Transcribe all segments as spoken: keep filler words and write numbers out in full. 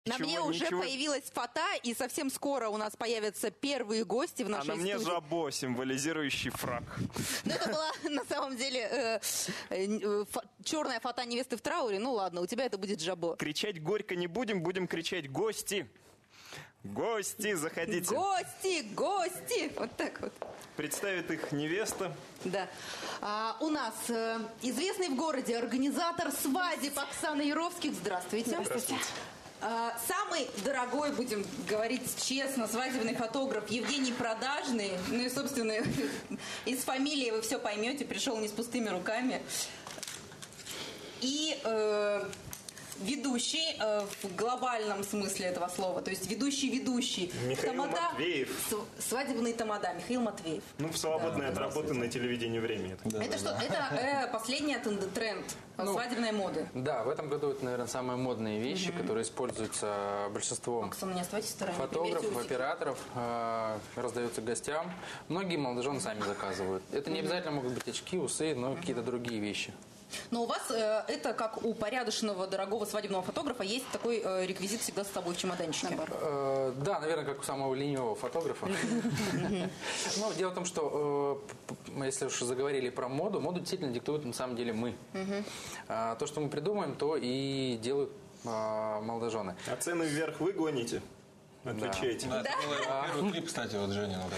На Ничего, мне уже ничего. появилась фата, и совсем скоро у нас появятся первые гости в нашей А на мне студии. жабо, символизирующий фрак. Ну, это была, на самом деле, э, э, фа- черная фата невесты в трауре. Ну, ладно, у тебя это будет жабо. Кричать горько не будем, будем кричать «Гости!» Гости, заходите. Гости, гости! Вот так вот. Представит их невеста. Да. А, у нас э, известный в городе организатор свадеб Оксана Яровских. Здравствуйте. Здравствуйте. А, самый дорогой, будем говорить честно, свадебный фотограф Евгений Продажный. Ну и, собственно, из фамилии вы все поймете. Пришел не с пустыми руками. И... Э, ведущий э, в глобальном смысле этого слова, то есть ведущий-ведущий. Михаил Тамада, Матвеев. С, свадебный тамада, Михаил Матвеев. Ну, в свободное Да, от работы на телевидении время. Это. Да, это да, что? да. Это э, последний тренд, тренд Ну, свадебной моды. Да, в этом году это, наверное, самые модные вещи, угу. которые используются большинством Оксана, не оставайтесь в стороне. фотографов, операторов, э, раздаются гостям. Многие молодожены сами заказывают. Это не обязательно могут быть очки, усы, но какие-то другие вещи. Но у вас э, это, как у порядочного, дорогого свадебного фотографа, есть такой э, реквизит всегда с собой в чемоданчике. Э, да, наверное, как у самого ленивого фотографа. Но дело в том, что э, если уж заговорили про моду, моду действительно диктуют на самом деле мы. А то, что мы придумаем, то и делают э, молодожены. А цены вверх вы гоните? Отвечайте. Да, это был первый клип, кстати, вот Женя. Вот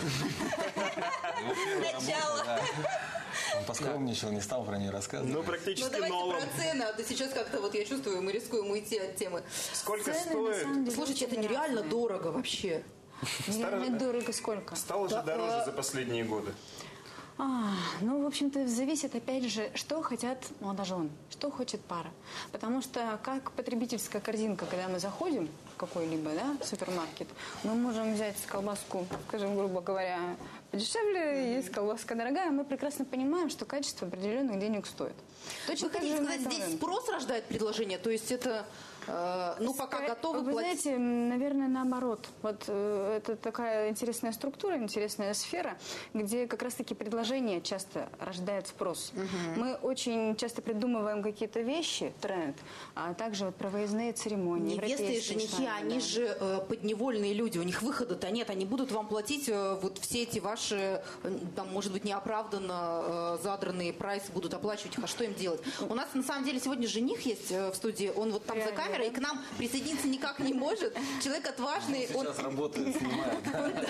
Начало. Он поскромничал, не стал про нее рассказывать. Ну, Ну, практически давайте налог. про цены, а то сейчас как-то вот я чувствую, мы рискуем уйти от темы. Сколько Цены, на самом стоит? деле, Слушайте, это очень нереально разные. дорого вообще. Нереально дорого сколько? Стало же Да, дороже а- за последние годы. А, ну, в общем-то, зависит, опять же, что хотят молодожены, что хочет пара. Потому что как потребительская корзинка, когда мы заходим в какой-либо, да, супермаркет, мы можем взять колбаску, скажем, грубо говоря, подешевле, есть колбаска дорогая, мы прекрасно понимаем, что качество определенных денег стоит. Точно Вы так хотите же сказать, на этом здесь рынке. спрос рождает предложение? То есть это, э, ну, пока Ска- готовы Вы платить? знаете, наверное, наоборот. Вот э, это такая интересная структура, интересная сфера, где как раз-таки предложение часто рождает спрос. Мы очень часто придумываем какие-то вещи, тренд, а также вот про выездные церемонии. Невесты и европейские женихи, свадьбы, они да. же э, подневольные люди, у них выхода-то нет, они будут вам платить э, вот все эти ваши, э, там, может быть, неоправданно э, задранные прайсы, будут оплачивать их, а что им делать? У нас, на самом деле, сегодня жених есть э, в студии, он вот там за Реально, камерой, да? и к нам присоединиться никак не может. Человек отважный, он... Сейчас работает, снимает.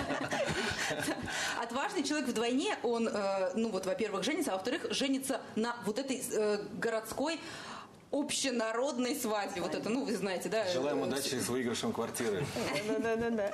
Отважный человек вдвойне, он, э, ну вот, во-первых, женится, а во-вторых, женится на вот этой э, городской общенародной свадьбе. Вот это, ну, вы знаете, да? Желаем э, удачи с выигрышем квартиры. Да-да-да.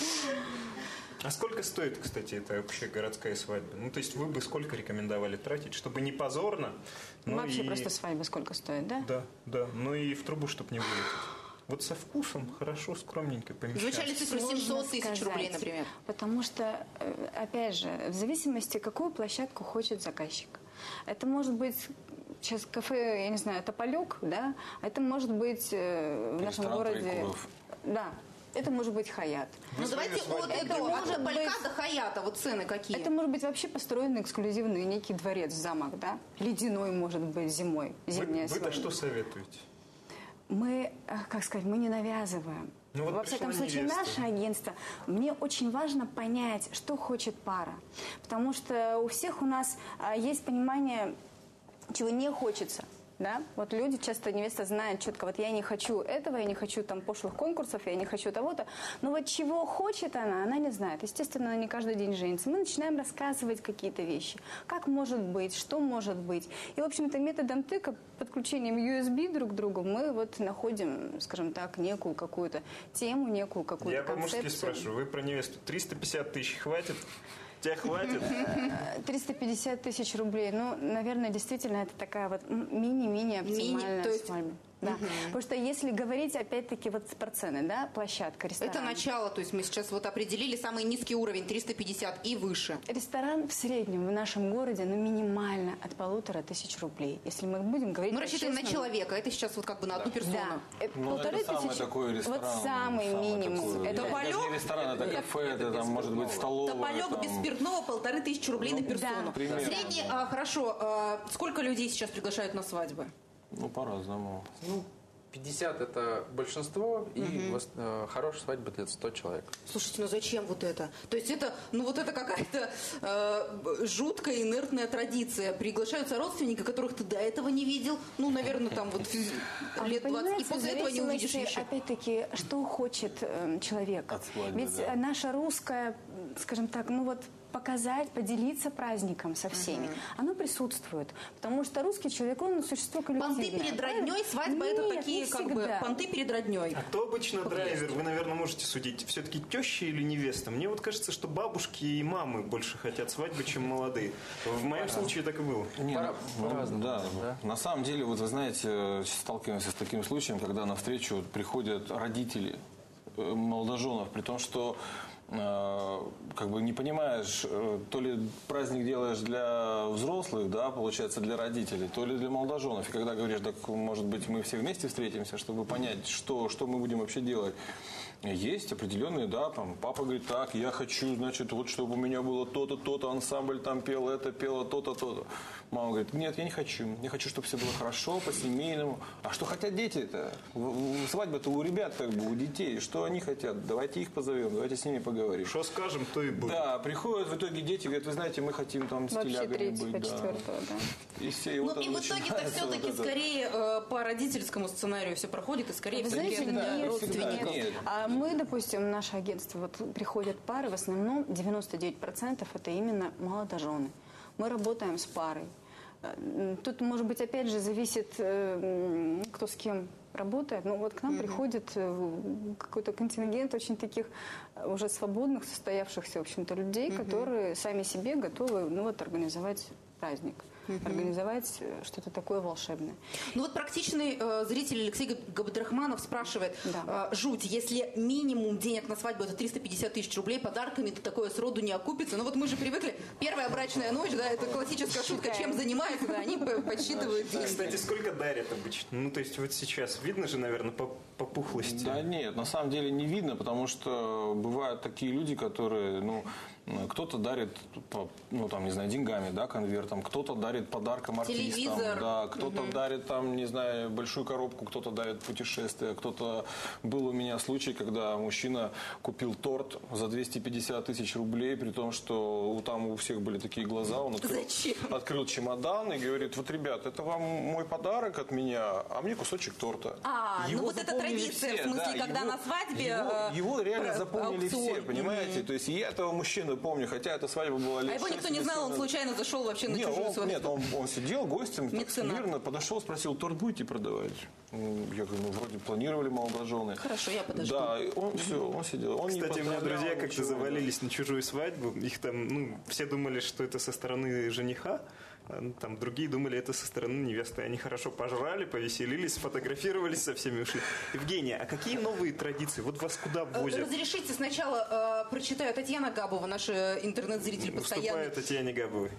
А сколько стоит, кстати, эта общая городская свадьба? Ну, то есть вы бы сколько рекомендовали тратить, чтобы не позорно, но Вообще и... просто свадьба сколько стоит, да? Да, да, ну и в трубу, чтобы не вылететь. Вот со вкусом, хорошо, скромненько помещаться. Звучали цифры Сложно семьсот тысяч сказать, рублей, например. Потому что, э, опять же, в зависимости, какую площадку хочет заказчик. Это может быть сейчас кафе, я не знаю, Тополек, да? А это может быть э, в нашем Ресторан городе... Троекуров. Да. Это может быть Хаят. Ну, давайте от, Это этого, от может Тополя быть- до Хаята, вот цены какие? Это может быть вообще построенный эксклюзивный некий дворец, замок, да? Ледяной, может быть, зимой, Вы, зимняя вы-то свадьба. что советуете? Мы, э, как сказать, мы не навязываем. Ну, вот Во всяком пришла случае, невеста. наше агентство, мне очень важно понять, что хочет пара. Потому что у всех у нас а, есть понимание, чего не хочется. Да? Вот люди, часто невеста знает четко, вот я не хочу этого, я не хочу там пошлых конкурсов, я не хочу того-то. Но вот чего хочет она, она не знает. Естественно, она не каждый день женится. Мы начинаем рассказывать какие-то вещи. Как может быть, что может быть. И, в общем-то, методом тыка, подключением ю эс би друг к другу, мы вот находим, скажем так, некую какую-то тему, некую какую-то Я по-мужски концепцию. спрашиваю, вы про невесту триста пятьдесят тысяч хватит? Тебя хватит? триста пятьдесят тысяч рублей. Ну, наверное, действительно, это такая вот мини-мини оптимальная Мини, то есть- свадьба. Да. Потому что если говорить, опять-таки, вот про цены, да, площадка, ресторан. Это начало, то есть мы сейчас вот определили самый низкий уровень, триста пятьдесят и выше. Ресторан в среднем в нашем городе, ну, минимально от полутора тысяч рублей. Если мы будем говорить Мы рассчитываем на по-честному. человека, это сейчас вот как бы на одну персону. Да, это Ну, полторы это самый тысячи. такой ресторан. Вот самый, минимум. такой. Это Это даже Тополек? не ресторан, это кафе, это там может быть столовая. Тополек там. без спиртного полторы тысячи рублей на персону. да. Примерно. Средний, а, хорошо, а, сколько людей сейчас приглашают на свадьбы? Ну, по-разному. Ну, пятьдесят это большинство, и угу. э, хорошая свадьба это сто человек. Слушайте, ну зачем вот это? То есть это, ну вот это какая-то э, жуткая инертная традиция. Приглашаются родственники, которых ты до этого не видел. Ну, наверное, там вот а лет двадцать. И после этого не увидишь еще. Опять-таки, что хочет э, человек? От свадьбы, Ведь да. наша русская, скажем так, ну вот показать, поделиться праздником со всеми. Uh-huh. Оно присутствует. Потому что русский человек, он существо коллективное. Понты перед родней, свадьба Нет, это такие как бы понты перед родней. А кто обычно драйвер? Вы, наверное, можете судить. Все-таки теща или невеста? Мне вот кажется, что бабушки и мамы больше хотят свадьбы, чем молодые. В моем случае так и было. Не, Пора, ну, по-разному, да, да. На самом деле, вот вы знаете, сталкиваемся с таким случаем, когда на встречу приходят родители молодоженов, при том, что как бы не понимаешь, то ли праздник делаешь для взрослых, да, получается, для родителей, то ли для молодоженов. И когда говоришь, так, может быть, мы все вместе встретимся, чтобы понять, что, что мы будем вообще делать. Есть определенные, да, там, папа говорит, так, я хочу, значит, вот, чтобы у меня было то-то, то-то, ансамбль там пел это, пело то-то, то-то. Мама говорит, нет, я не хочу. Я хочу, чтобы все было хорошо, по-семейному. А что хотят дети-то? Свадьба-то у ребят, как бы, у детей. Что они хотят? Давайте их позовем, давайте с ними поговорим. Что скажем, то и будет. Да, приходят в итоге дети, говорят, вы знаете, мы хотим там с вообще телягами третьего, быть. четвертого, да. да. И, все, и, Ну вот и в итоге-то все-таки вот скорее э, по родительскому сценарию все проходит, и скорее Вы все-таки знаете, это нет, родственников. нет. А мы, допустим, наше агентство, вот приходят пары, в основном девяносто девять процентов это именно молодожены. Мы работаем с парой. Тут, может быть, опять же, зависит, кто с кем работает. Но вот к нам mm-hmm. приходит какой-то контингент очень таких уже свободных, состоявшихся, в общем-то, людей, mm-hmm. которые сами себе готовы, ну, вот, организовать праздник. Mm-hmm. Организовать что-то такое волшебное. Ну вот практичный э, зритель Алексей Габдрахманов спрашивает, да. э, жуть, если минимум денег на свадьбу это триста пятьдесят тысяч рублей, подарками-то такое сроду не окупится. Ну вот мы же привыкли, первая брачная ночь, да, это классическая шутка, чем занимаются, да, они подсчитывают деньги. Кстати, сколько дарят обычно? Ну, то есть вот сейчас видно же, наверное, по, по пухлости. Да нет, на самом деле не видно, потому что бывают такие люди, которые, ну, кто-то дарит, ну, там, не знаю, деньгами, да, конвертом, кто-то дарит подарком артистам, телевизор. Да, кто-то угу. дарит, там, не знаю, большую коробку, кто-то дарит путешествие, кто-то... Был у меня случай, когда мужчина купил торт за двести пятьдесят тысяч рублей, при том, что там у всех были такие глаза, он открыл, открыл чемодан и говорит, вот, ребят, это вам мой подарок от меня, а мне кусочек торта. А, Его ну вот это традиция, все, в смысле, да, когда его, на свадьбе... Его, э, его реально про, запомнили аукцион. все, понимаете? Mm-hmm. То есть я этого мужчину помню, хотя эта свадьба была лет А его никто не знал, он случайно зашел вообще на нет, чужую он, свадьбу. Нет, он, он сидел гостем, так Меценат. смирно подошел, спросил, торт будете продавать? Я говорю, ну вроде планировали молодожены. Хорошо, я подожду. Да, и он все, он сидел. Он Кстати, не у меня друзья как-то ничего, завалились на чужую свадьбу. Их там, ну, все думали, что это со стороны жениха. Там другие думали, это со стороны невесты. Они хорошо пожрали, повеселились, сфотографировались, со всеми ушли. Евгения, а какие новые традиции? Вот вас куда возят? Разрешите сначала э, прочитаю Татьяна Габова, наш интернет-зритель постоянный. Уступаю Татьяне Габовой.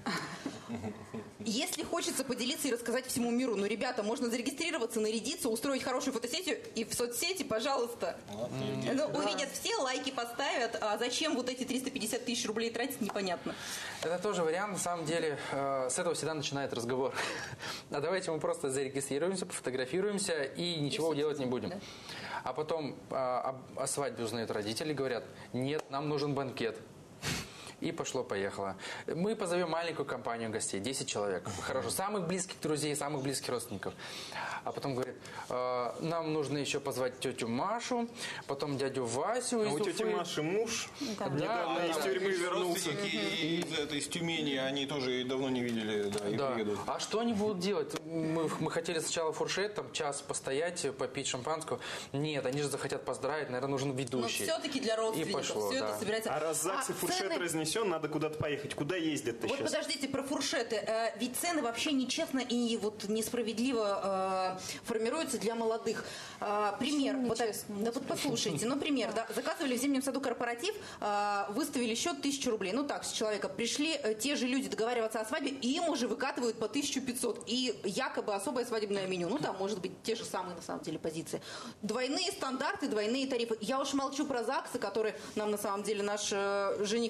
Если хочется поделиться и рассказать всему миру, ну, ребята, можно зарегистрироваться, нарядиться, устроить хорошую фотосессию и в соцсети, пожалуйста. Mm-hmm. Ну, увидят все, лайки поставят, а зачем вот эти триста пятьдесят тысяч рублей тратить, непонятно. Это тоже вариант, на самом деле, э, с этого всегда начинает разговор. А давайте мы просто зарегистрируемся, пофотографируемся и ничего и делать не будем. Да? А потом э, о, о свадьбе узнают родители, говорят, нет, нам нужен банкет. И пошло-поехало. Мы позовем маленькую компанию гостей, десять человек. Хорошо, самых близких друзей, самых близких родственников. А потом говорит, э, нам нужно еще позвать тетю Машу, потом дядю Васю а из у Уфы. тети Маши муж да. недавно Да, из да, тюрьмы да, вернулся. И из, это, из Тюмени они тоже давно не видели, да, и Да. приедут. А что они будут делать? Мы, мы хотели сначала фуршет, там час постоять, попить шампанского. Нет, они же захотят поздравить, наверное, нужен ведущий. Но все-таки для родственников И пошло, все да. это собирается. А раз ЗАГС и фуршет цены... разнесен, надо куда-то поехать. Куда ездят-то Вот сейчас? подождите, про фуршеты. Э, ведь цены вообще нечестно и вот несправедливо э, формируются для молодых. Э, пример. Вот, да, вот послушайте, ну, пример. Да, заказывали в Зимнем саду корпоратив, э, выставили счет тысячу рублей. Ну, так, с человека. Пришли э, те же люди договариваться о свадьбе, и им уже выкатывают по тысяча пятьсот. И якобы особое свадебное меню. Ну, там, может быть, те же самые, на самом деле, позиции. Двойные стандарты, двойные тарифы. Я уж молчу про ЗАГСы, которые нам, на самом деле, наш э, жених приходит и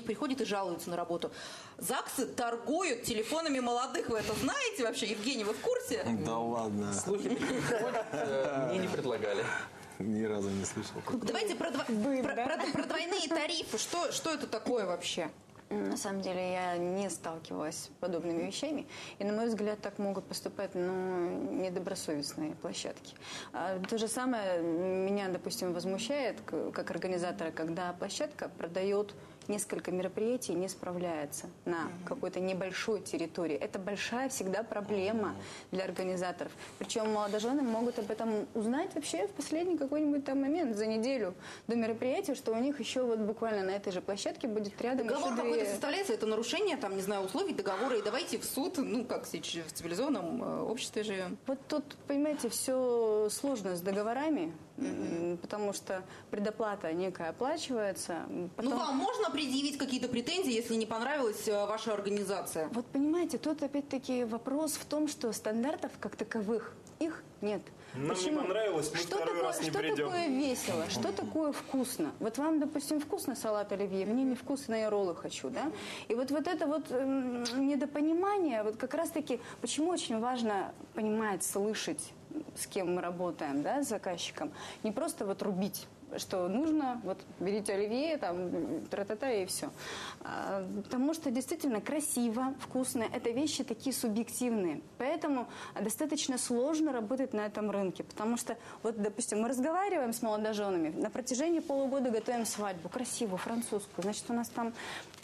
жалуются на работу. ЗАГСы торгуют телефонами молодых. Вы это знаете вообще? Евгений, вы в курсе? Да ладно. Слухи такие ходят, э, мне не предлагали. Ни разу не слышал. Давайте про, дво- Блин, про- да? про- про двойные тарифы. Что, что это такое вообще? На самом деле я не сталкивалась с подобными вещами. И, на мой взгляд, так могут поступать ну, недобросовестные площадки. А, то же самое меня, допустим, возмущает, к- как организатора, когда площадка продает несколько мероприятий и не справляется на какой-то небольшой территории. Это большая всегда проблема для организаторов. Причем молодожены могут об этом узнать вообще в последний какой-нибудь там момент, за неделю до мероприятия, что у них еще вот буквально на этой же площадке будет рядом Договор еще какой-то две... составляется, это нарушение, там, не знаю, условий договора, и давайте в суд, ну, как сейчас в цивилизованном э, обществе живем. Вот тут, понимаете, все сложно с договорами, м, потому что предоплата некая оплачивается. Потом... Ну, вам можно предъявить какие-то претензии, если не понравилась э, ваша организация? Вот понимаете, тут опять-таки вопрос в том, что стандартов как таковых их нет. Нам не понравилось, мы что второй такое, раз не что придем. такое весело, что такое вкусно? Вот вам, допустим, вкусно салат оливье, мне невкусно, я роллы хочу, да? И вот, вот это вот эм, недопонимание, вот как раз-таки, почему очень важно понимать, слышать, с кем мы работаем, да, с заказчиком, не просто вот рубить, что нужно, вот берите оливье, там, тра-та-та и все. А, потому что действительно красиво, вкусно, это вещи такие субъективные. Поэтому достаточно сложно работать на этом рынке. Потому что, вот, допустим, мы разговариваем с молодоженами, на протяжении полугода готовим свадьбу, красивую, французскую, значит, у нас там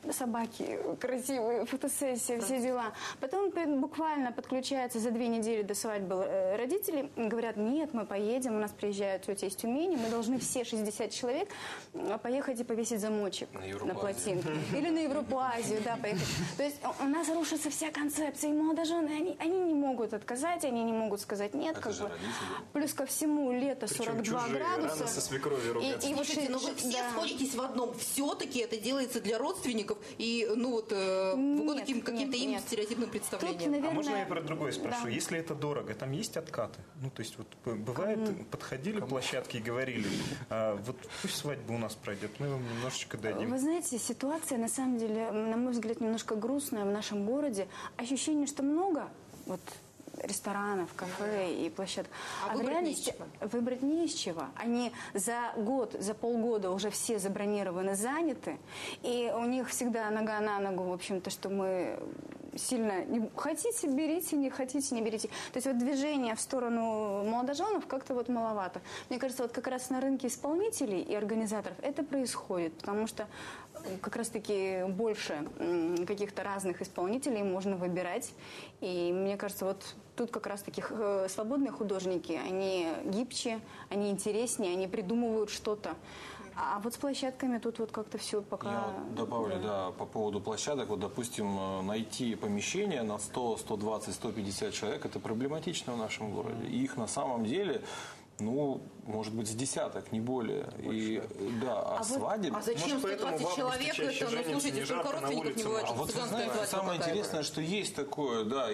собаки красивые, фотосессия, все дела. Потом буквально подключаются за две недели до свадьбы родители, говорят, нет, мы поедем, у нас приезжают тетя из Тюмени, мы должны все шестьдесят человек поехать и повесить замочек на, на плотинку. Или на Европу, Азию, да, поехать. То есть у нас рушится вся концепция, и молодожены, они, они не могут отказать, они не могут сказать нет. Это как же бы. родители. Плюс ко всему лето Причем сорок два чужие, градуса. рано со свекровью ругаться. И, и вот Слушайте, но вы ши- все да. сходитесь в одном. Все-таки это делается для родственников и, ну вот, э, в угоду Нет, каким- каким-то нет, им нет. стереотипным представлениям. Тут, наверное, А можно я про другое спрошу? да. Если это дорого, там есть откаты? Ну, то есть, вот б- бывает, подходили площадки и говорили, а, вот пусть свадьба у нас пройдет, мы вам немножечко дадим. Вы знаете, ситуация, на самом деле, на мой взгляд, немножко грустная в нашем городе. Ощущение, что много вот, ресторанов, кафе и площадок. А в выбрать реальности не из чего. выбрать не из чего. Они за год, за полгода уже все забронированы, заняты. И у них всегда нога на ногу, в общем-то, что мы сильно... Не... Хотите, берите, не хотите, не берите. То есть вот движение в сторону молодоженов как-то вот маловато. Мне кажется, вот как раз на рынке исполнителей и организаторов это происходит, потому что как раз-таки больше м, каких-то разных исполнителей можно выбирать. И мне кажется, вот тут как раз-таки э, свободные художники, они гибче, они интереснее, они придумывают что-то. А вот с площадками тут вот как-то все пока... Я вот добавлю, да, по поводу площадок. Вот, допустим, найти помещение на сто, сто двадцать, сто пятьдесят человек – это проблематично в нашем городе. И их на самом деле, ну, может быть, с десяток, не более. И, да, а, А вот- свадеб... А зачем Может, поэтому в сто двадцать августе человек? чаще Это, ну, женятся, слушайте, не сколько жарко, на родственников не улице бывает, мало. что А вот вы цыганская знаете, свадьба самое какая-то. интересное, что есть такое, да,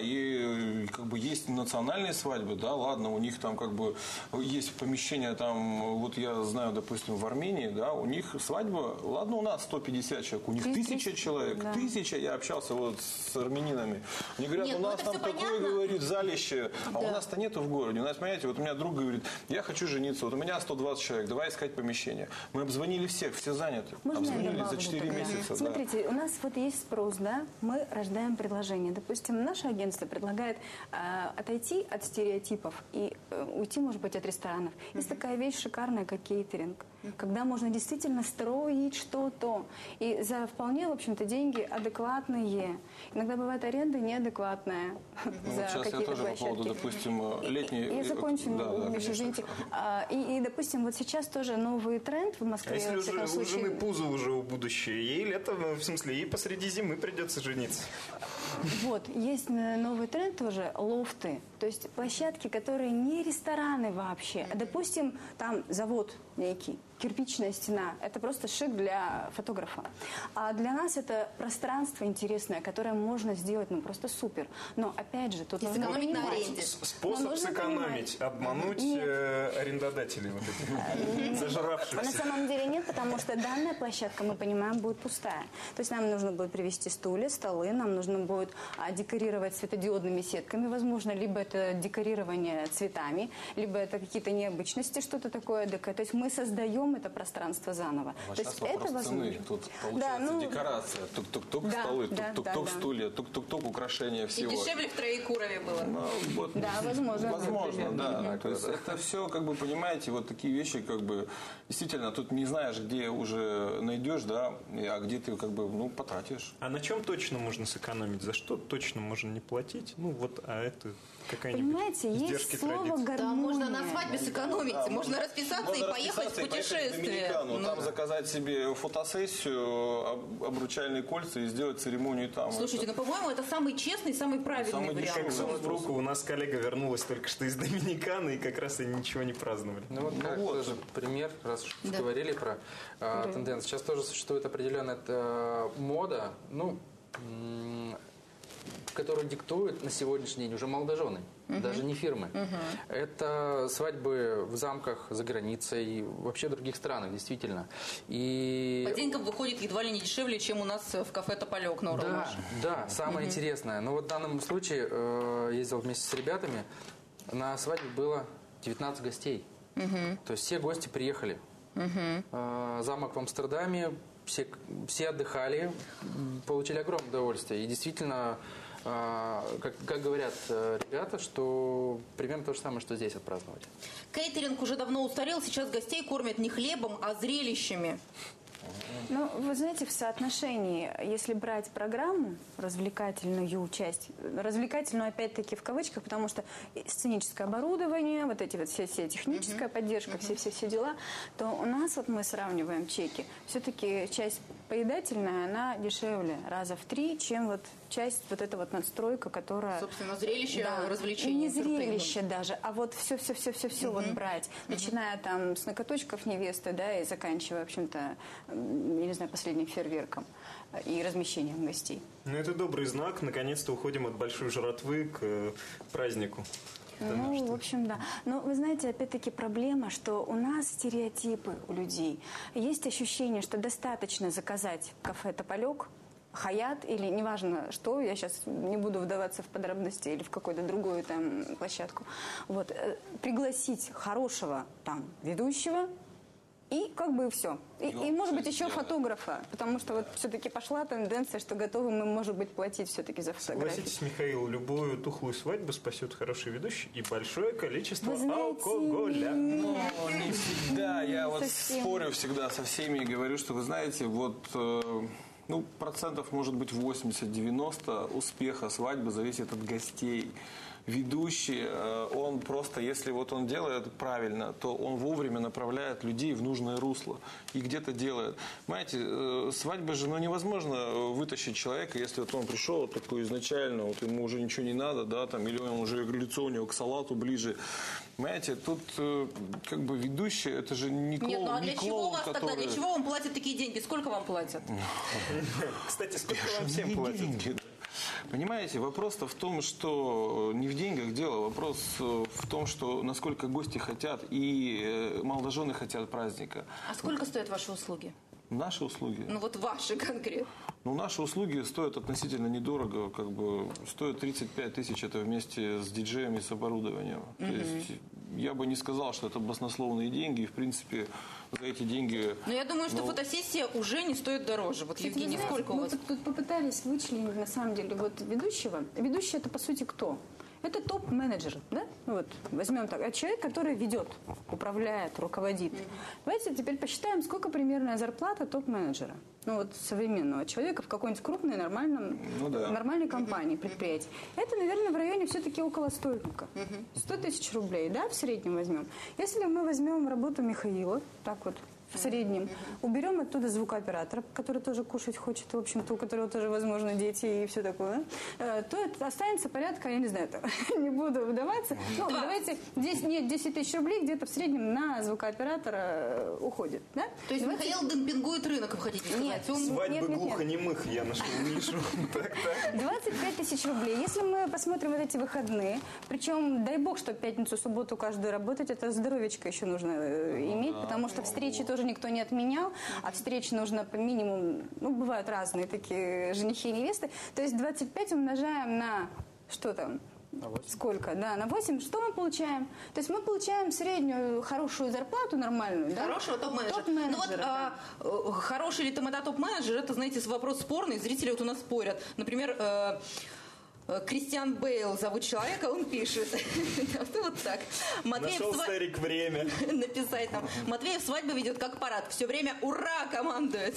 и как бы есть национальные свадьбы, да, ладно, у них там как бы есть помещение там, вот я знаю, допустим, в Армении, да, у них свадьба, ладно, у нас сто пятьдесят человек, у них тысяча человек, да. тысяча, я общался вот с армянинами, они говорят, Нет, у ну нас это там всё такое, понятно. говорит, залище, а Да. у нас-то нету в городе, у нас, понимаете, вот у меня друг говорит, я хочу жениться, вот у меня сто двадцать человек, давай искать помещение. Мы обзвонили всех, все заняты, Можно я обзвонили добавлю за четыре тогда? месяца. да. Смотрите, у нас вот есть спрос, да, мы рождаем предложение. Допустим, наше агентство предлагает э, отойти от стереотипов и э, уйти, может быть, от ресторанов. Есть такая вещь шикарная, как кейтеринг, когда можно действительно строить что-то. И за вполне, в общем-то, деньги адекватные. Иногда бывает аренда неадекватная Ну, за вот сейчас я какие-то тоже по поводу, площадки. допустим, летней... Я закончу, Да, да, Миша, конечно. извините. А, И, и, допустим, вот сейчас тоже новый тренд в Москве. А если во уже, всяком у случае, жены пузо уже у будущее, ей летом, в смысле, ей посреди зимы придется жениться. Вот, есть э, новый тренд тоже, лофты. То есть площадки, которые не рестораны вообще. А, допустим, там завод некий, кирпичная стена. Это просто шик для фотографа. А для нас это пространство интересное, которое можно сделать, ну, просто супер. Но, опять же, тут И нужно сэкономить на понимать. аренде. С- Но Способ нужно сэкономить, понимать. обмануть Нет. э, арендодателей вот этих, На зажравшихся. самом деле нет, потому что данная площадка, мы понимаем, будет пустая. То есть нам нужно будет привезти стулья, столы, нам нужно будет а, декорировать светодиодными сетками, возможно, либо это декорирование цветами, либо это какие-то необычности, что-то такое. То есть мы создаем это пространство заново. А То есть это возможно. Тут получается да, ну, декорация. Тук-тук-тук, да, столы, да, тук-тук-тук, да, да. стулья, тук-тук-тук, украшения всего. И дешевле в Троекурове было. Ну, вот, Да, возможно. Возможно, да. Да, То есть да. это все, как бы, понимаете, вот такие вещи, как бы, действительно, тут не знаешь, где уже найдешь, да, а где ты, как бы, ну, потратишь. А на чем точно можно сэкономить? За что точно можно не платить? Ну вот, а это какая-нибудь Понимаете, издержки есть слово традиции. гармония. Да, можно на свадьбе сэкономить, Да, можно расписаться можно и поехать расписаться в и поехать путешествие. Доминикану, Ну, там заказать себе фотосессию, об- обручальные кольца и сделать церемонию там. Слушайте, Это- ну, по-моему, это самый честный, самый правильный Самый вариант. дешевый. Слово в руку, у нас коллега вернулась только что из Доминиканы, и как раз они ничего не праздновали. Ну вот как вот. тоже пример, раз уж Да. говорили про э, тенденции. Сейчас тоже существует определенная э, мода, ну, м, которую диктуют на сегодняшний день уже молодожены, даже не фирмы. Это свадьбы в замках за границей, вообще в других странах, действительно. И По деньгам выходит едва ли не дешевле, чем у нас в кафе «Тополек» на да, Уралмаш. да, самое интересное. Но вот в данном случае э, ездил вместе с ребятами, на свадьбе было девятнадцать гостей. То есть все гости приехали. Э, замок в Амстердаме, все, все отдыхали, м, получили огромное удовольствие. И действительно, э, как, как говорят э, ребята, что примерно то же самое, что здесь отпраздновать. Кейтеринг уже давно устарел, сейчас гостей кормят не хлебом, а зрелищами. Ну, вы знаете, в соотношении, если брать программу, развлекательную часть, развлекательную опять-таки в кавычках, потому что сценическое оборудование, вот эти вот все, все техническая поддержка, все-все-все дела, то у нас, вот мы сравниваем чеки, все-таки часть поедательная, она дешевле раза в три, чем вот часть вот эта вот надстройка, которая... Собственно, зрелище, Да. развлечение, И не интертеймент. зрелище даже, а вот все-все-все-все-все вот брать, начиная там с ноготочков невесты, да, и заканчивая, в общем-то, м, я не знаю, последним фейерверком и размещением гостей. Ну это добрый знак, наконец-то уходим от большой жратвы к э, празднику. Ну, в общем, да. Но вы знаете, опять-таки проблема, что у нас стереотипы у людей. Есть ощущение, что достаточно заказать кафе «Тополек», Хаят или неважно что, я сейчас не буду вдаваться в подробности или в какую-то другую там площадку, вот, э, пригласить хорошего там ведущего, и как бы все. И, Ну, и, может быть, всё еще сделано. фотографа, потому что вот все-таки пошла тенденция, что готовы мы, может быть, платить все-таки за фотографии. Согласитесь, Михаил, любую тухлую свадьбу спасет хороший ведущий и большое количество Вы знаете, алкоголя. Ну, не всегда. Я вот Совсем. спорю всегда со всеми и говорю, что, вы знаете, вот... э, ну, процентов, может быть, восемьдесят-девяносто успеха свадьбы зависит от гостей. Ведущий, э, он просто, если вот он делает правильно, то он вовремя направляет людей в нужное русло и где-то делает. Понимаете, э, свадьба же, ну, невозможно вытащить человека, если вот он пришел вот такой изначально, вот ему уже ничего не надо, да, там, или он уже лицо у него к салату ближе. Понимаете, тут э, как бы ведущий, это же не клоун, Нет, ну а не для чего клоун, вас тогда, который... для чего вам платят такие деньги? Сколько вам платят? Кстати, сколько вам всем Не платят? деньги. Понимаете, вопрос-то в том, что не в деньгах дело, вопрос в том, что насколько гости хотят и э, молодожены хотят праздника. А сколько стоят ваши услуги? Наши услуги, Ну вот ваши конкретно. ну наши услуги стоят относительно недорого, как бы стоят тридцать пять тысяч, это вместе с диджеем и с оборудованием. То есть я бы не сказал, что это баснословные деньги, и в принципе за эти деньги... Но я думаю, что ну, фотосессия уже не стоит дороже. Вот, Кстати, вы Евгений, знаете, сколько у мы вас? тут, тут попытались вычленить, на самом деле, вот ведущего. Ведущий – это, по сути, кто? Это топ-менеджер, да? Ну вот, возьмем так. Это человек, который ведет, управляет, руководит. Давайте теперь посчитаем, сколько примерная зарплата топ-менеджера. Ну вот современного человека в какой-нибудь крупной, нормальном, Ну да. нормальной компании, предприятии. Это, наверное, в районе все-таки около стольника. сто тысяч рублей, да, в среднем возьмем. Если мы возьмем работу Михаила, так вот, в среднем, уберем оттуда звукооператора, который тоже кушать хочет, в общем-то, у которого тоже, возможно, дети и все такое, э, то это останется порядка, я не знаю, там, не буду вдаваться. Ну, давайте, здесь нет, десять тысяч рублей где-то в среднем на звукооператора э, уходит, да? То есть Давайте- Михаил демпингует рынок, вы хотите сказать? Нет. Он- Свадьбы Нет, нет, нет. глухонемых я нашел нишу. Так, так. двадцать пять тысяч рублей. Если мы посмотрим вот эти выходные, причем, дай бог, что пятницу, субботу каждую работать, это здоровечко еще нужно э, иметь, потому что встречи тоже тоже никто не отменял, а встреч нужно по минимум, ну, бывают разные такие женихи и невесты. То есть двадцать пять умножаем на, что там, сколько, да, на восемь, что мы получаем? То есть мы получаем среднюю хорошую зарплату, нормальную, да? Хорошего топ-менеджера. Топ-менеджера, Ну вот да. а, хороший ли тамада топ-менеджер, это, знаете, вопрос спорный, зрители вот у нас спорят. Например, э, Кристиан Бейл зовут человека, он пишет. Вот так. Нашел старик время. Написать там. Матвеев свадьбу ведет как парад. Все время ура командует.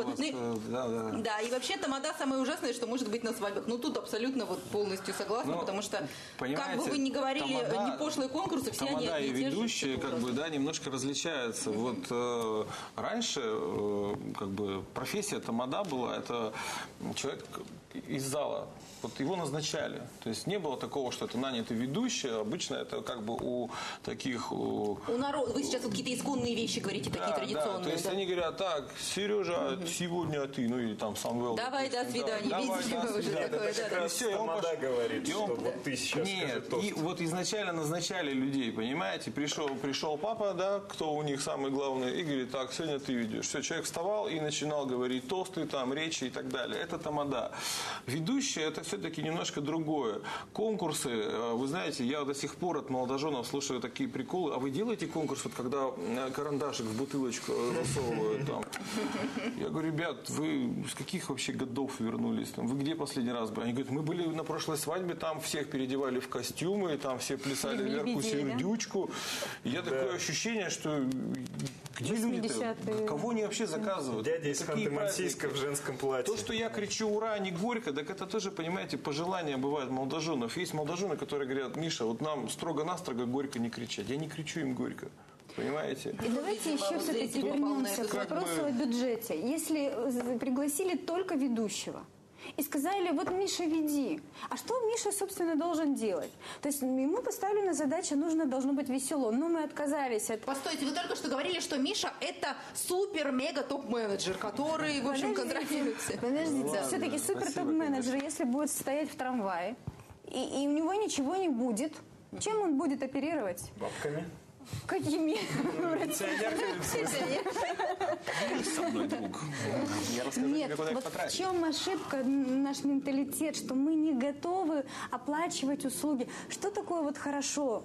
Да, и вообще тамада самое ужасное, что может быть на свадьбах. Ну тут абсолютно вот полностью согласна, потому что как бы вы ни говорили, не пошлые конкурсы, все они тамада и одни и те же. ведущие как бы, да, немножко различаются. Вот э, раньше э, как бы профессия тамада была, это человек из зала. Вот его назначали. То есть не было такого, что это нанятый ведущий. Обычно это как бы у таких... У, у народа. Вы сейчас вот какие-то исконные вещи говорите, да, такие традиционные. Да. То есть да? Они говорят, так, Сережа, угу. сегодня ты, ну или там Самвел. Давай, допустим, до свидания. Да, видите, давай, вы уже да, такое, это как да, раз все, тамада пош... говорит, что он... вот ты сейчас Нет, скажи тост. И вот изначально назначали людей, понимаете, пришел, пришел папа, да, кто у них самый главный, и говорит, так, сегодня ты ведешь. Все, человек вставал и начинал говорить тосты, там, речи и так далее. Это тамада. Ведущий, это все-таки немножко другое. Конкурсы, вы знаете, я до сих пор от молодоженов слушаю такие приколы. А вы делаете конкурс, вот когда карандашик в бутылочку засовывают там? Я говорю, ребят, вы с каких вообще годов вернулись? Там? Вы где последний раз были? Они говорят, мы были на прошлой свадьбе, там всех переодевали в костюмы, там все плясали вверху сердючку. И я такое ощущение, что где люди-то? Кого они вообще заказывают? Дядя из Ханты-Мансийска в женском платье. То, что я кричу «Ура!», а не горько, так это тоже, понимаете, пожелания бывают молодоженов. Есть молодожены, которые говорят, Миша, вот нам строго-настрого горько не кричать. Я не кричу им горько. Понимаете? И давайте еще все-таки вернемся к вопросу о бюджете. Если пригласили только ведущего и сказали, вот Миша, веди. А что Миша, собственно, должен делать? То есть ему поставлена задача, нужно, должно быть весело. Но мы отказались от... Постойте, вы только что говорили, что Миша это супер-мега-топ-менеджер, который, в общем, контролируется. Подождите, да. Все-таки супер-топ-менеджер, если будет стоять в трамвае, и, и у него ничего не будет, чем он будет оперировать? Бабками. Какими? Нет, вот в чем ошибка, наш менталитет, что мы не готовы оплачивать услуги. Что такое вот хорошо?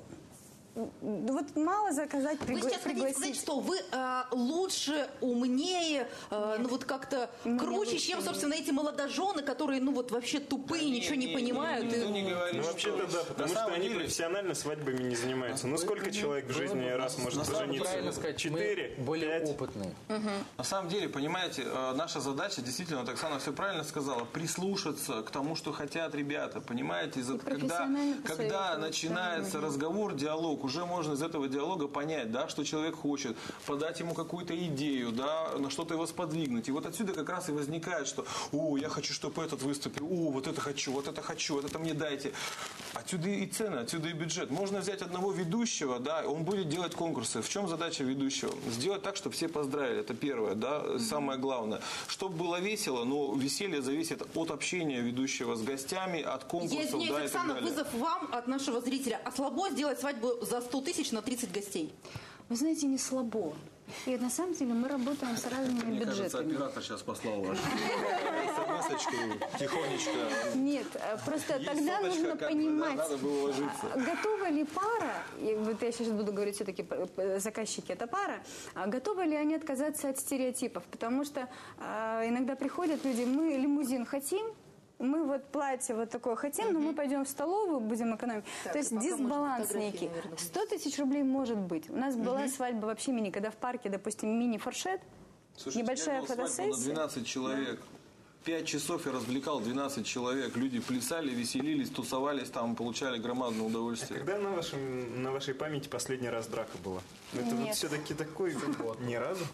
Вот мало заказать, пригла- Вы сейчас хотите сказать, что вы э, лучше, умнее, э, ну вот как-то Мы круче, чем, собственно, эти молодожены, которые, ну вот вообще тупые, Да ничего не, не, не, понимают. Никто и... не говорит, Ну, что... вообще-то да, потому На что самом они деле... профессионально свадьбами не занимаются. Ну, сколько человек в жизни раз может На самом деле, правильно пожениться? сказать, Четыре? мы более Пять? опытные. На самом деле, понимаете, наша задача, действительно, вот Оксана все правильно сказала, прислушаться к тому, что хотят ребята, понимаете? За- Когда, когда начинается разговор, диалог, уже можно из этого диалога понять, да, что человек хочет, подать ему какую-то идею, да, на что-то его сподвигнуть. И вот отсюда как раз и возникает, что, о, я хочу, чтобы этот выступил, о, вот это хочу, вот это хочу, вот это мне дайте. Отсюда и цены, отсюда и бюджет. Можно взять одного ведущего, да, он будет делать конкурсы. В чем задача ведущего? Сделать так, чтобы все поздравили. Это первое, да, mm-hmm. самое главное. Чтобы было весело, но веселье зависит от общения ведущего с гостями, от конкурсов, Я извиняюсь, да, Оксана, и так далее. вызов вам от нашего зрителя. А слабо сделать свадьбу за сто тысяч на тридцать гостей? Вы знаете, не слабо. И на самом деле мы работаем с разными Мне бюджетами. кажется, оператор сейчас послал вашу смс-очку тихонечко. Нет, просто Есть тогда соточка, нужно как бы, да, понимать, надо было ложиться. готова ли пара, и вот я сейчас буду говорить все-таки заказчики это пара, а готовы ли они отказаться от стереотипов, потому что а, иногда приходят люди, мы лимузин хотим, мы вот платье вот такое хотим, но мы пойдем в столовую, будем экономить. Так, То есть пока дисбаланс можно некий. фотографии, наверное, сто тысяч рублей может быть. У нас была свадьба вообще мини, когда в парке, допустим, мини-фуршет, Слушайте, небольшая я был свадьбу фотосессия. на двенадцать человек. Пять часов я развлекал двенадцать человек. Люди плясали, веселились, тусовались там, получали громадное удовольствие. Когда на, вашем, на вашей памяти последний раз драка была? Это Нет. вот все-таки такой вот ни разу.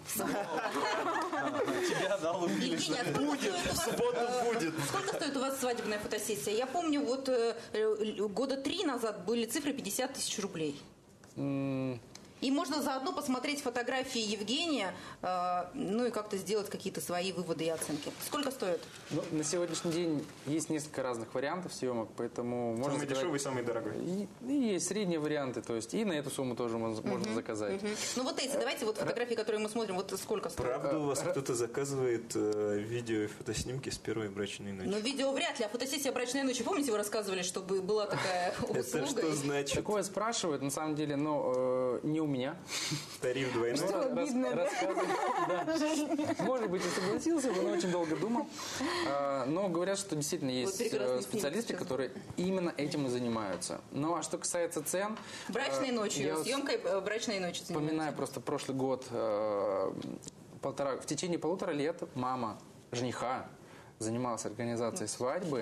Тебя, да, убили. Евгения, а сколько стоит у вас, э, будет. сколько стоит у вас свадебная фотосессия? Я помню, вот э, э, года три назад были цифры пятьдесят тысяч рублей. И можно заодно посмотреть фотографии Евгения, э, ну и как-то сделать какие-то свои выводы и оценки. Сколько стоит? Ну, на сегодняшний день есть несколько разных вариантов съемок, поэтому можно Самый сказать, дешевый, самый дорогой. И, и есть средние варианты, то есть и на эту сумму тоже можно, можно заказать. Ну вот эти, давайте вот фотографии, которые мы смотрим, вот сколько стоит? Правда, у вас кто-то заказывает э, видео и фотоснимки с первой брачной ночи? Ну, видео вряд ли, а фотосессия брачной ночи, помните, вы рассказывали, чтобы была такая услуга? Это что значит? Такое спрашивают, на самом деле, но э, не у меня. Тариф двойной? Что обидно, да? Рассказывают, да. Может быть, и согласился бы, но очень долго думал. А, Но говорят, что действительно есть прекрасный э, специалисты, фильм сейчас. которые именно этим и занимаются. Ну, а что касается цен... Брачной э, ночью, я вот съемкой э, брачной ночи. Вспоминаю просто прошлый год, э, полтора, в течение полутора лет мама жениха занималась организацией свадьбы,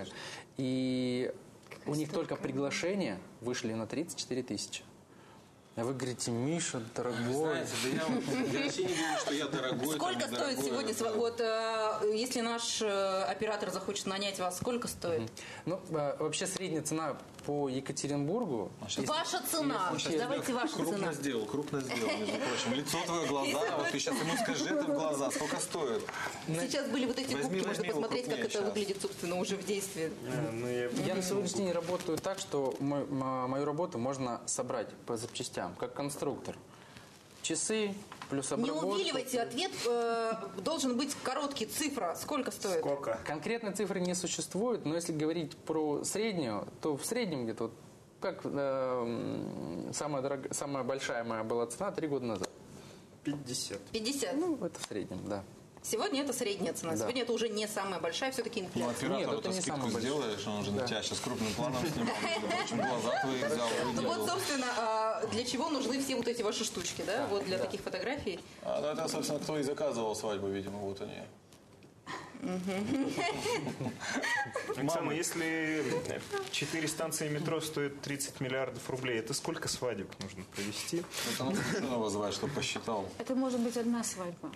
и у них только приглашения вышли на тридцать четыре тысячи. А вы говорите, Миша, дорогой. Знаете, да я, вот- я вообще не говорю, что я дорогой. Сколько там, стоит недорогой. сегодня, сва- вот э, если наш э, оператор захочет нанять вас, сколько стоит? Ну, э, вообще средняя цена по Екатеринбургу... если- Ваша цена, Сейчас давайте тебя ваша крупно цена. сделал, крупно сделал, между прочим. Лицо твое, глаза, вот ты сейчас ему скажи это в глаза, сколько стоит. Сейчас были вот эти Возьми, губки, можно возьми его посмотреть, как крупнее это сейчас. выглядит, собственно, уже в действии. А, ну, я... Я на сегодняшний день работаю так, что мой- м- мою работу можно собрать по запчастям, как конструктор. Часы плюс Не обработка. увиливайте, ответ э, должен быть короткий, цифра, сколько стоит? Сколько? Конкретной цифры не существует, но если говорить про среднюю, то в среднем где-то, вот, как э, м, самая, дорог- самая большая моя была цена три года назад. пятьдесят. пятьдесят. Ну, это в среднем, да. Сегодня это средняя цена, Да. сегодня это уже не самая большая, все-таки Ну, инфляция. оператору Нет, это ты не скидку самый большой. сделаешь, он же на Да. тебя сейчас крупным планом снимал, между прочим, глаза твои взял, Ну вот, выделил. собственно, а, для чего нужны все вот эти ваши штучки, да, вот для таких фотографий? А, ну, это, собственно, кто и заказывал свадьбу, видимо, вот они. Оксана, если четыре станции метро стоят тридцать миллиардов рублей, это сколько свадеб нужно провести? Это надо машину вызывать, чтобы посчитал. Это может быть одна свадьба.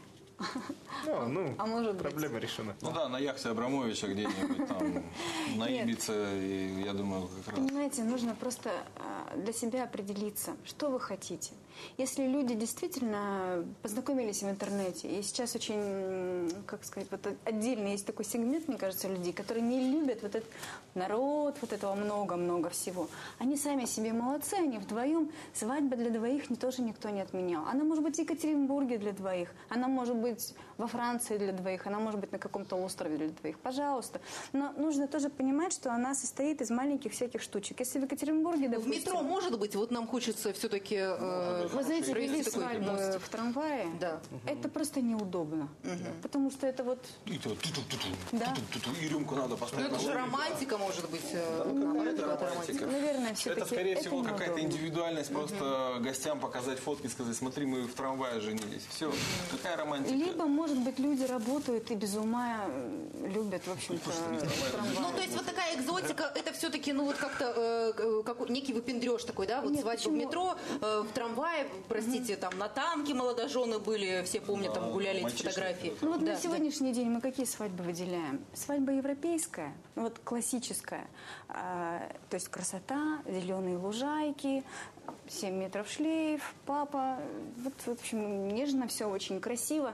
Ну, ну, А может быть. проблема решена. Ну да, на яхте Абрамовича где-нибудь там, на Нет. Ибице, и я думаю, как раз. Понимаете, нужно просто а, для себя определиться, что вы хотите. Если люди действительно познакомились в интернете, и сейчас очень, м, как сказать, вот отдельно есть такой сегмент, мне кажется, людей, которые не любят вот этот народ, вот этого много-много всего. Они сами себе молодцы, они вдвоем. Свадьба для двоих не, тоже никто не отменял. Она может быть в Екатеринбурге для двоих, она может быть во Франции для двоих, она может быть на каком-то острове для двоих. Пожалуйста. Но нужно тоже понимать, что она состоит из маленьких всяких штучек. Если в Екатеринбурге, В допустим... метро, может быть, вот нам хочется все-таки... э, Вы знаете, провести вели такой свадьбы мостик. в трамвае, Да. это просто неудобно. Потому что это вот... И то ту-ту-ту-ту, Да. ту-ту-ту, и рюмку надо Ну, поставить. это на же лоб. романтика, может быть. э, Ну, наоборот, какая-то какая-то романтика. Наверное, все-таки Это, скорее это всего, какая-то неудобно. индивидуальность, просто гостям показать фотки, сказать, смотри, мы в трамвае женились. Все, какая романтика. Либо, может быть, люди работают и без ума э, любят, в общем-то, трамвай. Ну, то есть вот такая экзотика, это все-таки, ну, вот как-то э, э, как некий выпендреж такой, да? Вот Нет, свадьба почему? в метро, э, в трамвае, простите, там на танке молодожены были, все помнят, там гуляли эти мальчишник фотографии. Ну вот Да, на сегодняшний день мы какие свадьбы выделяем? Свадьба европейская, ну вот классическая, а, то есть красота, зеленые лужайки, семь метров шлейф, папа, вот, в общем, нежно все, очень красиво.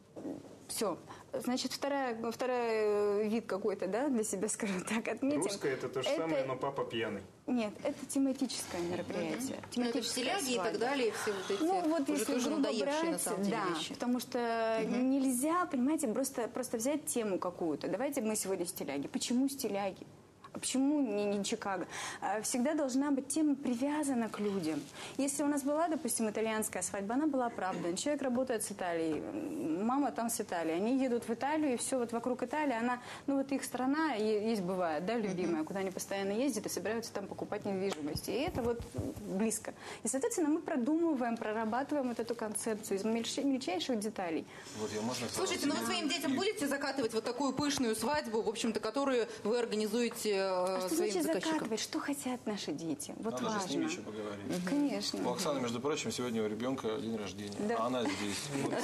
Все. Значит, вторая, второй вид какой-то, да, для себя, скажем так, отметим. Русское это то же Это- самое, но папа пьяный. Нет, это тематическое мероприятие. Ну, это же тематическая стиляги и так свадьба. далее, все вот эти Ну, вот уже если тоже грубо надоевшие на брать, самом деле да, вещи. потому что нельзя, понимаете, просто, просто взять тему какую-то. Давайте мы сегодня стиляги. Почему стиляги? А почему не, не Чикаго? А, Всегда должна быть тема привязана к людям. Если у нас была, допустим, итальянская свадьба, она была оправдана. Человек работает с Италией, мама там с Италии. Они едут в Италию, и все вот вокруг Италии, она, ну вот их страна, е- есть бывает, да, любимая, куда они постоянно ездят и собираются там покупать недвижимость. И это вот близко. И, соответственно, мы продумываем, прорабатываем вот эту концепцию из мельче- мельчайших деталей. Вот я можно Слушайте, ну вы своим детям будете закатывать вот такую пышную свадьбу, в общем-то, которую вы организуете э, А что своим значит заказчикам. закатывать? Что хотят наши дети? Вот Надо же важно. с ними еще поговорить. Конечно. У Оксаны, между прочим, сегодня у ребенка день рождения. Да. А она здесь. Вот.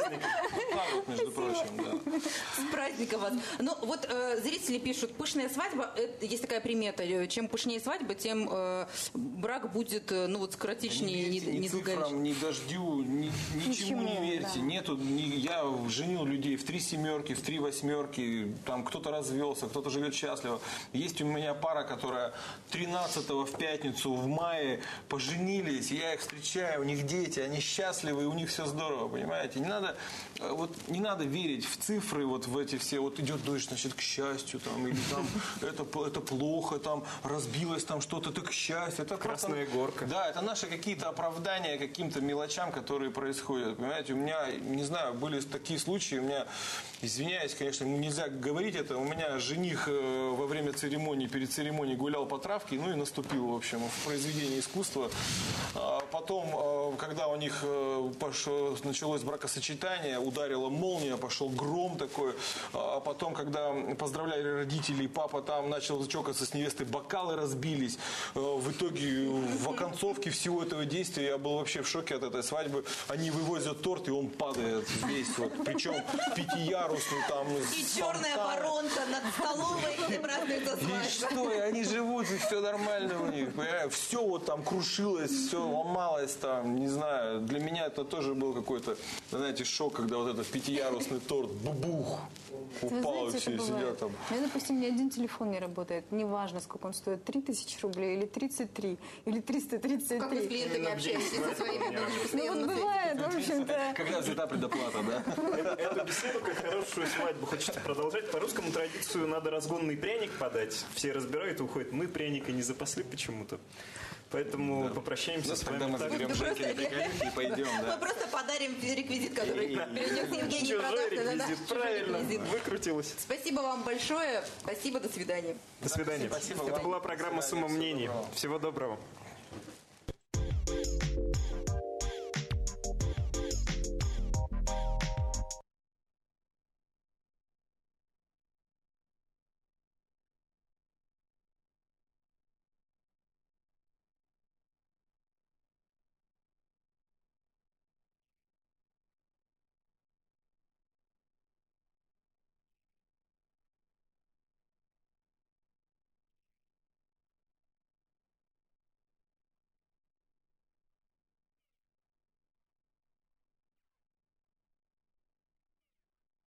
Так вот, между прочим, да. С праздником вас. Ну, вот э, зрители пишут, пышная свадьба, это, есть такая примета, э, чем пышнее свадьба, тем э, брак будет, э, ну, вот скоротечнее, Не верьте ни недолговечнее. цифрам, ни дождю, ни, ничему Ничему, не верьте. да. Нету, ни- я женил людей в три семерки, в три восьмерки, там кто-то развелся, кто-то живет счастливо. Есть у меня пара, которая тринадцатого в пятницу, в мае поженились, я их встречаю, у них дети, они счастливы, и у них все здорово, понимаете? Не надо, э, вот, не надо верить в цифры, вот в эти все, вот идет дождь, значит, к счастью, там, или там, это, это плохо, там, разбилось там что-то, это к счастью. Это Красная просто- горка. Да, это наши какие-то оправдания каким-то мелочам, которые происходят. Понимаете, у меня, не знаю, были такие случаи, у меня, извиняюсь, конечно, нельзя говорить это, у меня жених э, во время церемонии, перед церемонией гулял по травке, ну и наступил, в общем, в произведении искусства. А потом, э, когда у них э, пошло, началось бракосочетание, ударила молния, пошел гром такой, а потом, когда поздравляли родителей, папа там начал чокаться с невестой, бокалы разбились. Э, В итоге в оконцовке всего этого действия я был вообще в шоке от этой свадьбы. Они вывозят торт, и он падает весь. Вот. Причем пятиярусный там. И с черная фонтаном. воронка над столовой, где празднуется И свадьба. что? И они живут, и все нормально у них. Все вот там крушилось, все ломалось там, не знаю. Для меня это тоже был какой-то, знаете, шок, когда вот этот пятиярусный торт, бубух, Вы упал, и знаете, все это сидят бывает. там. У меня, допустим, ни один телефон не работает. Неважно, сколько он стоит. три тысячи рублей или тридцать три, или триста тридцать Как вы с три. клиентами общаетесь со своими Ну вот постоянно? бывает, в общем-то. Когда взята предоплата, да? Эту беседу, как хорошую свадьбу, хочется продолжать. По русскому традицию надо разгонный пряник подать. Все разбирают и уходят. Мы пряника не запасли почему-то. Поэтому попрощаемся Ну, с тогда вами мы так. заберем Просто- шейкеры, приколюхи и пойдем, Мы да. просто подарим реквизит, который принес Евгений Чужой Протасов. Да-да, реквизит, чужой правильно, реквизит. выкрутилась. Спасибо вам большое. Спасибо, до свидания. До свидания. Спасибо Это вам. была программа «Сумма мнений». Всего доброго.